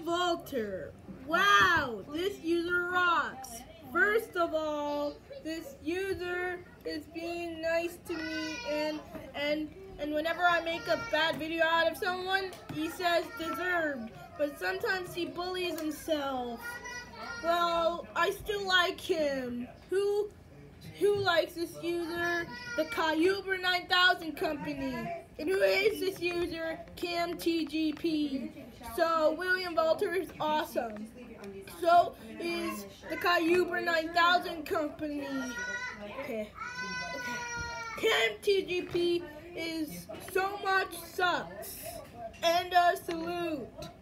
Walter. Wow, this user rocks. First of all, this user is being nice to me and whenever I make a bad video out of someone, he says deserved. But sometimes he bullies himself. Well, I still like him. Who likes this user? The Kyuber 9000 company. And who hates this user? CamTGP. So William Walter is awesome. So is the Kyuber 9000 company. Okay. CamTGP is so much sucks. And a salute.